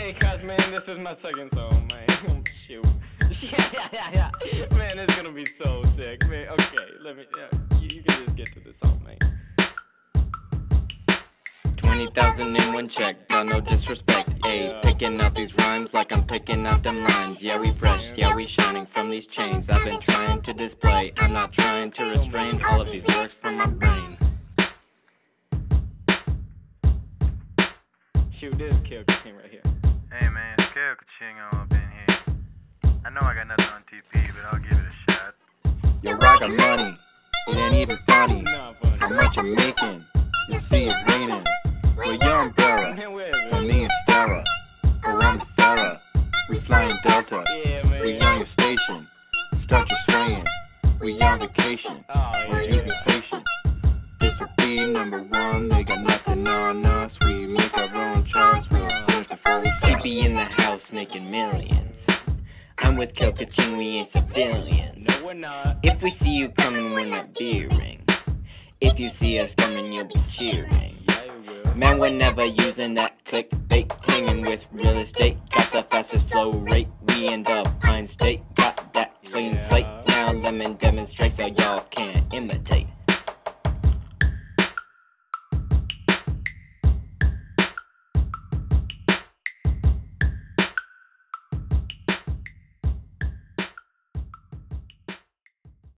Hey, cuz, man, this is my second song, man. Shoot. Yeah. Man, it's gonna be so sick, man. Okay, let me, you can just get to the song, man. 20,000 in one check, got no disrespect, ayy. Picking out these rhymes like I'm picking out them lines. Yeah, we fresh, yeah, we shining from these chains. I've been trying to display, I'm not trying to restrain all of these lyrics from my brain. Shoot, this is KaleKaChing right here. Hey man, it's KaleKaChing all up in here. I know I got nothing on TP, but I'll give it a shot. Yo, I got money, it ain't even funny. Not funny. How much I'm making, you see it raining. We're young umbrella, Man, where is it? and me and Stella. Around the fella, we flying Delta. Yeah, man. We on your station, start your swaying. We on vacation, Oh, or yeah. you be patient. This will be #1, they got nothing on us. We make our own charts, we'll finish before we start. TP in the house making millions. I'm with KaleKaChing, we ain't civilians. No, we're not. If we see you coming, we're not veering. If you see us coming, you'll be cheering. Yeah, you will. Man, we're never using that clickbait. Hanging with real estate, got the fastest flow rate. We in